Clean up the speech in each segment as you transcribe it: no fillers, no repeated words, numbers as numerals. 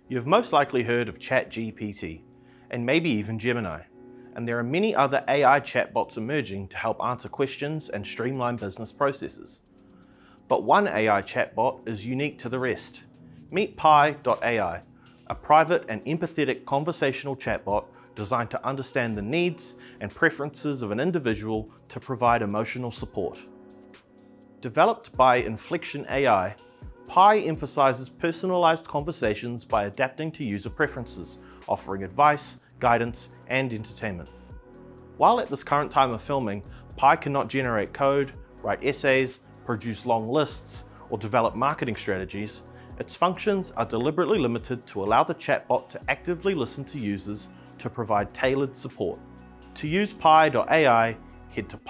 You've most likely heard of ChatGPT, and maybe even Gemini, and there are many other AI chatbots emerging to help answer questions and streamline business processes. But one AI chatbot is unique to the rest. Meet Pi.AI, a private and empathetic conversational chatbot designed to understand the needs and preferences of an individual to provide emotional support. Developed by Inflection.AI, Pi emphasizes personalized conversations by adapting to user preferences, offering advice, guidance, and entertainment. While at this current time of filming, Pi cannot generate code, write essays, produce long lists, or develop marketing strategies, its functions are deliberately limited to allow the chatbot to actively listen to users to provide tailored support. To use Pi.AI, head to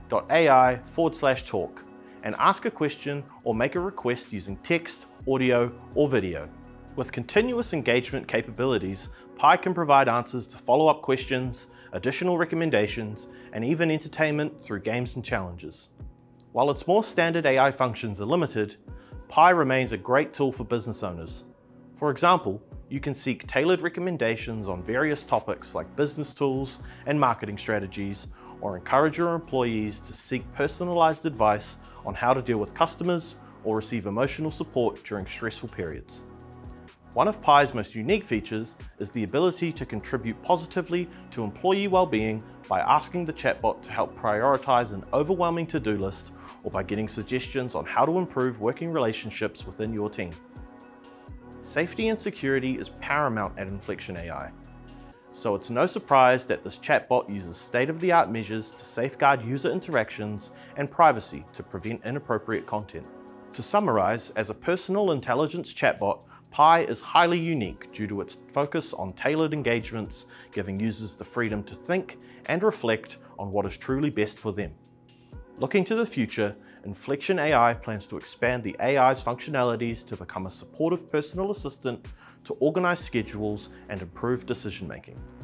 pi.ai/talk and ask a question or make a request using text, audio, or video. With continuous engagement capabilities, Pi can provide answers to follow-up questions, additional recommendations, and even entertainment through games and challenges. While its more standard AI functions are limited, Pi remains a great tool for business owners. For example, you can seek tailored recommendations on various topics like business tools and marketing strategies, or encourage your employees to seek personalized advice on how to deal with customers or receive emotional support during stressful periods. One of Pi's most unique features is the ability to contribute positively to employee well-being by asking the chatbot to help prioritize an overwhelming to-do list, or by getting suggestions on how to improve working relationships within your team. Safety and security is paramount at Inflection.AI, so it's no surprise that this chatbot uses state-of-the-art measures to safeguard user interactions and privacy to prevent inappropriate content. To summarize, as a personal intelligence chatbot, Pi is highly unique due to its focus on tailored engagements, giving users the freedom to think and reflect on what is truly best for them. Looking to the future, Inflection.AI plans to expand the AI's functionalities to become a supportive personal assistant to organize schedules and improve decision-making.